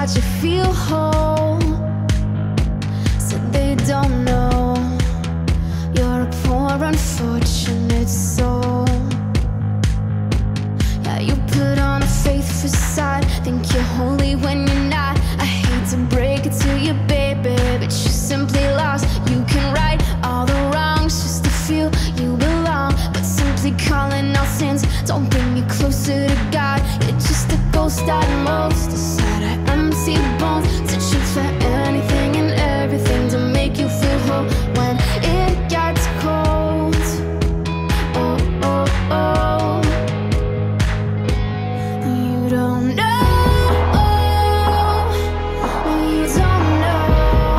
that you feel whole. Said they don't know you're a poor unfortunate soul. Yeah, you put on a faith facade, think you're holy when you're not. I hate to break it to you, baby, but you're simply lost. You can right all the wrongs just to feel you belong, but simply calling out sins don't bring you closer to God. You're just a ghost at most, a sad empty bones, searching for anything and everything to make you feel whole when it gets cold. Oh, oh, oh. You don't know, you don't know.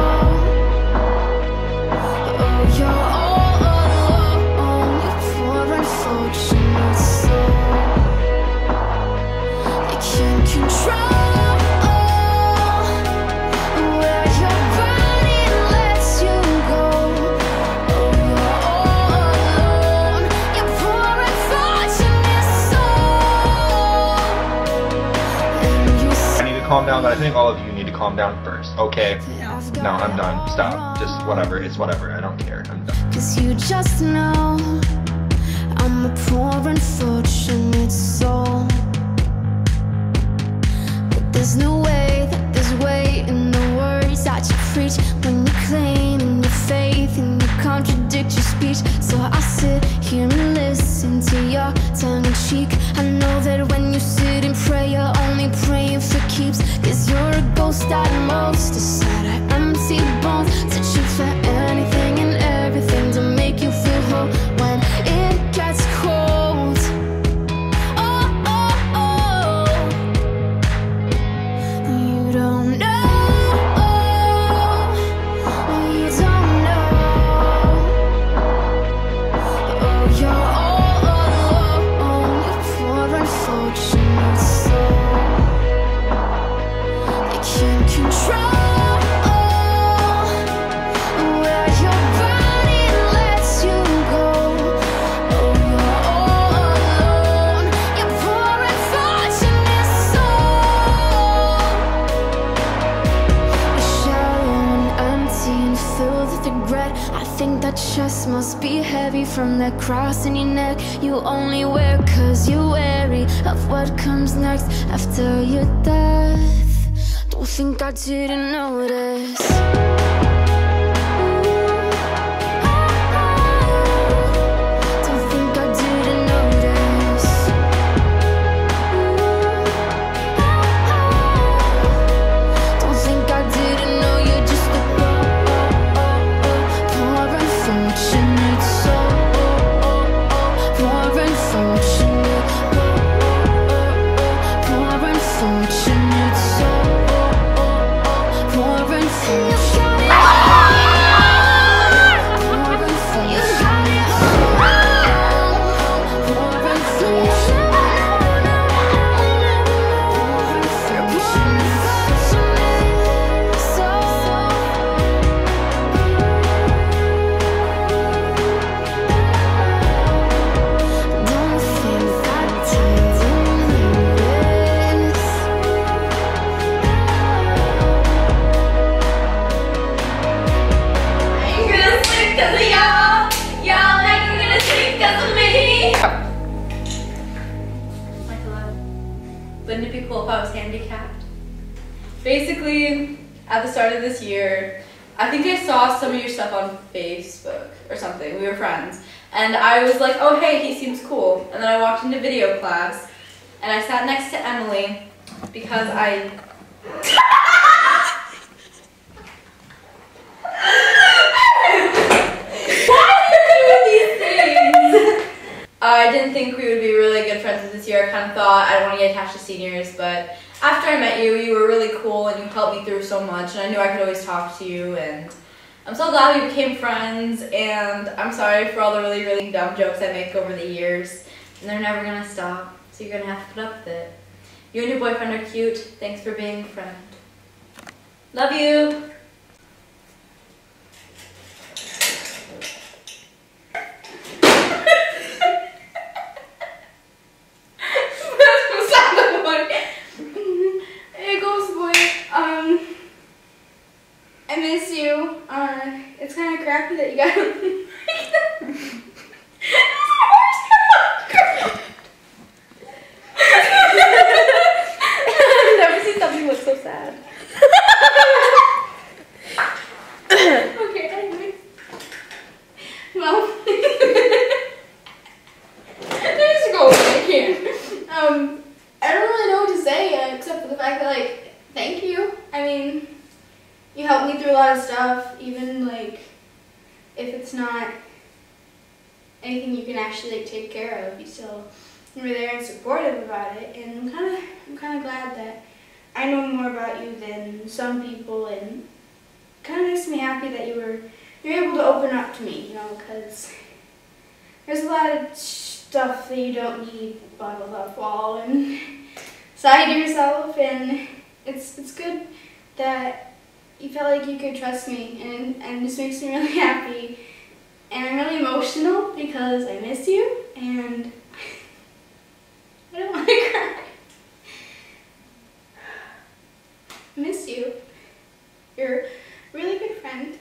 Oh, you're all alone, you poor unfortunate soul. You can't control where your body lets you go. Oh, you're all alone, you poor unfortunate soul. And you I need to calm down, but I think all of you need to calm down first. Okay. No, I'm done. Stop. Just whatever. It's whatever. I don't care. I'm done. 'cause you just know I'm a poor unfortunate soul. But there's no way that there's weight in the words that you preach when you claim in your faith and you contradict your speech. So I sit here and listen to your tongue in cheek. I know that when you sit and pray, you're only praying for keeps, 'cause you're a ghost at most, a sad empty bones, searching for anything and everything to make you feel whole when it gets cold. Oh, oh, oh. You don't know, you don't know. Oh, you're all alone, you poor unfortunate soul. You can't control where your body lets you go. Oh, you're all alone, you poor unfortunate soul. You're shallow and empty and filled with regret. I think that chest must be heavy from that cross in your neck you only wear 'cause you're wary of what comes next after your death. Don't think I didn't notice. Don't think I didn't notice. Don't think I didn't know you're just a poor unfortunate soul. Poor unfortunate, poor unfortunate soul. Poor unfortunate. Wouldn't it be cool if I was handicapped? Basically, at the start of this year, I think I saw some of your stuff on Facebook or something. We were friends. And I was like, oh hey, he seems cool. And then I walked into video class and I sat next to Emily because I... I didn't think we would be really good friends this year. I kind of thought I didn't want to get attached to seniors, but after I met you, you were really cool and you helped me through so much, and I knew I could always talk to you, and I'm so glad we became friends, and I'm sorry for all the really, really dumb jokes I make over the years, and they're never going to stop, so you're going to have to put up with it. You and your boyfriend are cute. Thanks for being a friend. Love you! Hey, GHOSTBOY. got. I've never seen something look so sad. Okay, anyway. Well, let's just go. I can't. I don't really know what to say except for the fact that, like, thank you. I mean, you helped me through a lot of stuff, even like if it's not anything you can actually like take care of, you still were there and supportive about it. And I'm kind of glad that I know more about you than some people, and kind of makes me happy that you're able to open up to me, you know, because there's a lot of stuff that you don't need bottled up all inside yourself, and it's good that you felt like you could trust me, and this makes me really happy. And I'm really emotional because I miss you, and I don't want to cry. I miss you. You're a really good friend.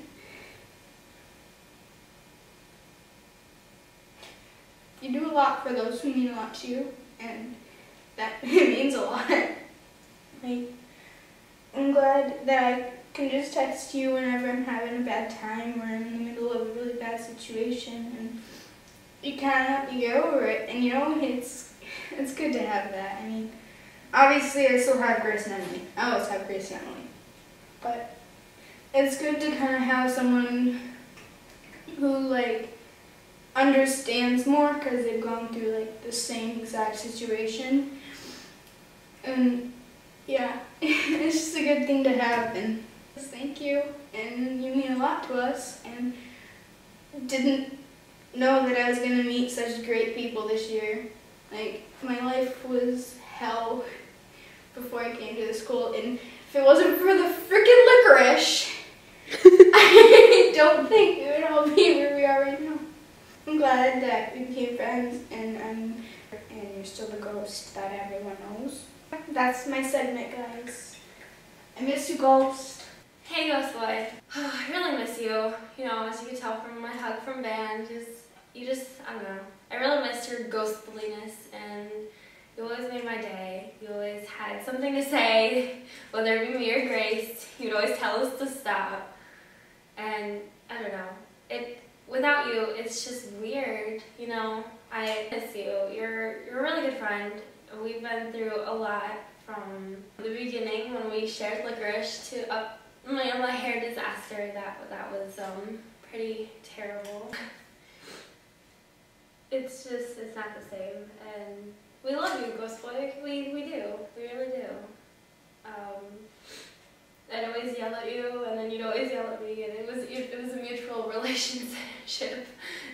You do a lot for those who mean a lot to you, and that it means a lot. Like, I'm glad that I can just text you whenever I'm having a bad time or I'm in the middle of a really bad situation, and you kind of help me get over it. And you know, it's good to have that. I mean, obviously I still have Grace and Emily. I always have Grace and Emily. But it's good to kind of have someone who, like, understands more because they've gone through, like, the same exact situation. And yeah, it's just a good thing to have, and thank you, and you mean a lot to us, and didn't know that I was going to meet such great people this year. Like, my life was hell before I came to this school, and if it wasn't for the freaking licorice, I don't think we would all be where we are right now. I'm glad that we became friends, and you're still the ghost that everyone knows. That's my segment, guys. I miss you, Ghost. Hey, Ghostboy. I really miss you. You know, as you can tell from my hug from band, I don't know. I really missed your ghostliness, and you always made my day. You always had something to say, whether it be me or Grace. You'd always tell us to stop. And I don't know. Without you, it's just weird. You know, I miss you. You're a really good friend. We've been through a lot from the beginning when we shared licorice to my hair disaster. That was pretty terrible. It's not the same, and we love you, Ghostboy. We do. We really do. I'd always yell at you, and then you'd always yell at me, and it was a mutual relationship.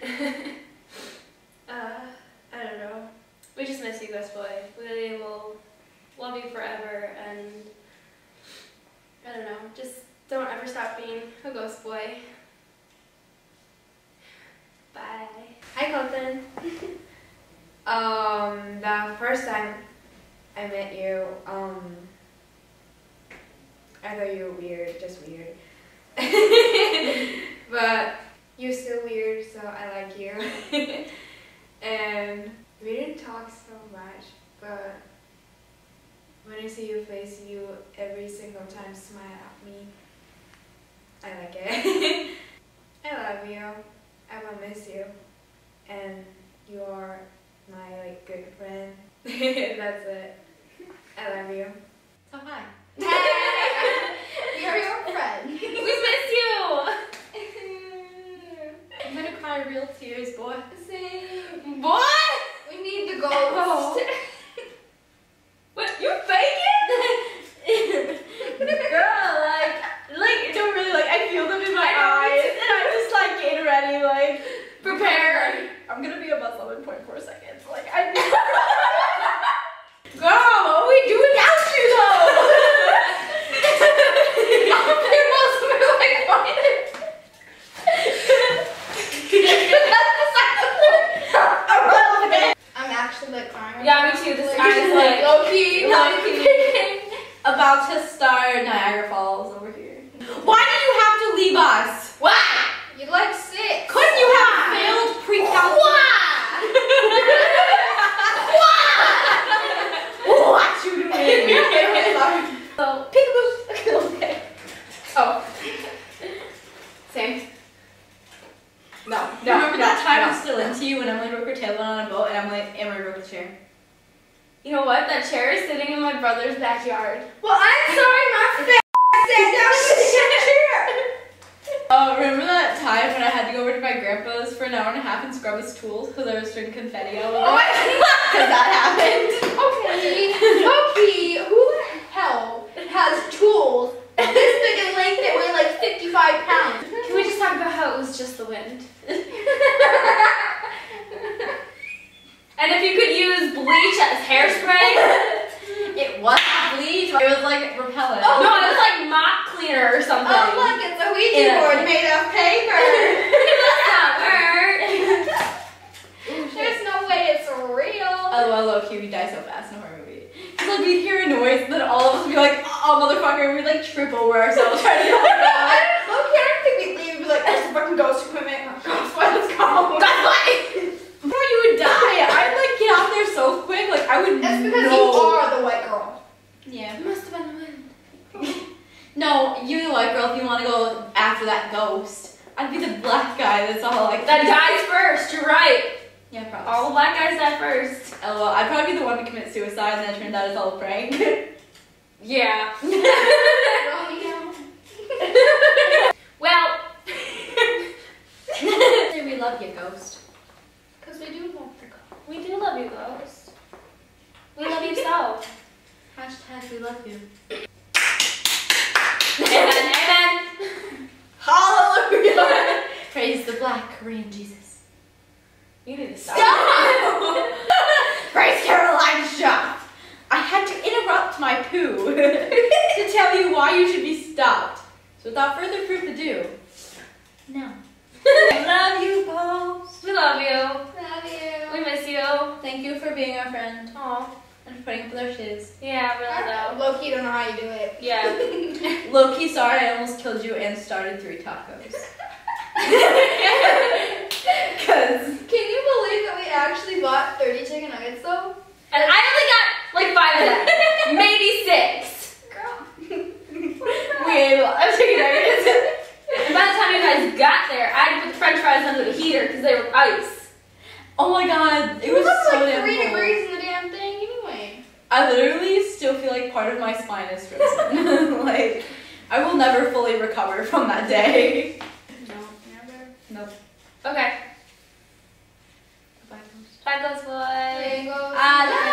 I don't know. We just miss you, Ghostboy. We will love you forever, and I don't know. Just don't ever stop being a Ghostboy. Bye. Hi, Colton. The first time I met you, I thought you were weird, just weird. But you're still weird, so I like you. And we didn't talk so much, but when I see your face, you every single time smile at me. I like it. I love you. I will miss you. And you're my, like, good friend. That's it. I love you. So hi. Hey! You're your friend. We miss you! I'm gonna cry real tears, boy. Same. Boy! We need the ghost. What? You're faking? Girl, like, don't really, like, I feel them in my eyes, and I'm just, like, getting ready, like, prepare. I'm gonna be a Muslim in 0.4 seconds. Like, Girl, what are we doing without you, though? I'll be a Muslim in, like, 1 minute. I'm actually, like, crying. Yeah, me too. This guy's, like, low-key. about to start Niagara Falls over here. Why did you have to leave us? Why? You're, like, sick. you have failed pre-calculus. What you doing? So, Peekaboo. Okay. oh. Same. No. Remember that time I was still into you when Emily broke her tailbone on a boat and Emily broke the chair? You know what? That chair is sitting in my brother's backyard. Well, I'm sorry, my sat down with the chair. Remember that time when I had to go over to my grandpa's for an hour and a half and scrub his tools because I was spraying confetti all over? Because that happened. Okay, who the hell has tools this big in length that weigh like 55 pounds? Can we just talk about how it was just the wind? And if you could use bleach as hairspray, It wasn't bleach. It was like repellent. no, it was like mop cleaner or something. Oh look, it's a Ouija Yeah. board made of paper. That's not word. There's no way it's real. Otherwise, low-key, we die so fast in a horror movie. Because like we'd hear a noise, and then all of us would be like, "Oh, motherfucker!" and we'd like trip over ourselves trying to get out. I don't think we'd leave and be like, there's some fucking ghost equipment. Ghost boy, let's go. Before you would die, I'd like get out there so quick, like I would. That's because know. you are the white girl. Yeah. It must have been the wind. No, you're the white girl if you want to go after that ghost. I'd be the black guy that's all like That dies first, you're right. Yeah, probably. All the black guys die first. LOL. I'd probably be the one to commit suicide, and then it turned out it's all a prank. Yeah. Romeo. Well, Say we love you, ghost. Because we do love the ghost. we do love you, Ghost. We love you so. Hashtag we love you. Amen, amen. Hallelujah. Praise the black Korean Jesus. You need to stop. Praise Caroline Shaw. I had to interrupt my poo to tell you why you should be stopped. So without further proof ado, no. I love you, ghost. We love you. Love you. We miss you. Thank you for being our friend Aw. and for putting up with our shiz. Yeah, really though. Low-key don't know how you do it. Yeah. Low-key, sorry I almost killed you and started 3 tacos. Cause Can you believe that we actually bought 30 chicken nuggets though? And I only got like 5 of them. Maybe 6. Girl. we ate a lot of chicken nuggets. And by the time you guys got there, I had to put the french fries under the heater because they were ice. Oh my god, it was was so like damn 3 cold. degrees in the damn thing anyway. I literally still feel like part of my spine is frozen. Like, I will never fully recover from that day. No, never. Nope. Okay. Bye, ghost. Bye, Ghost Boy. There you go. I love